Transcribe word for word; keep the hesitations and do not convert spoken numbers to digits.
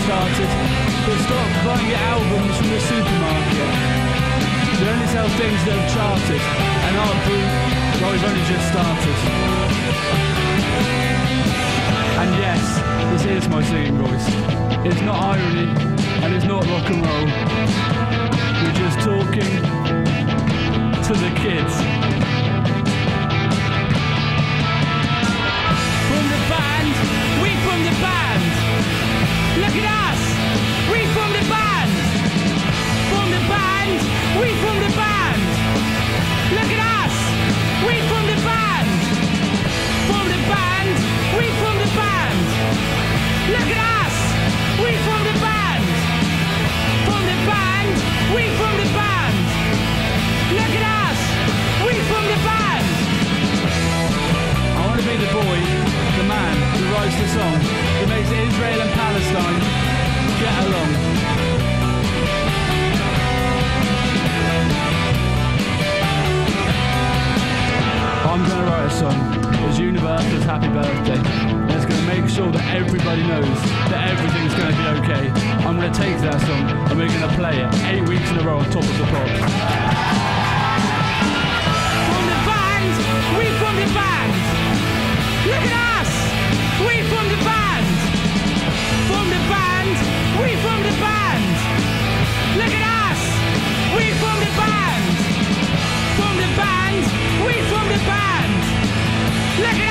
Uncharted, but stop buying your albums from the supermarket. They only sell things that have charted, and our Brut, well, we've only just started. And yes, this is my singing voice. It's not irony, and it's not rock and roll. We're just talking to the kids. From the band, we from the band. Look at us, we from the band. From the band, we from the band. Look at us, we from the band. From the band, we from the band. Look at us, we from the band. From the band, we from the band. Look at us, we from the band. I want to be the boy, the man who writes the song that makes Israel and Palestine get along. I'm going to write a song as universal as Happy Birthday. And it's going to make sure that everybody knows that everything's going to be okay. I'm going to take that song and we're going to play it eight weeks in a row on Top of the Pops. From the band, we from the band. Look at us, we from the band. From the band, we from the band. Look at us, we from the band. From the band, we from the band. Look at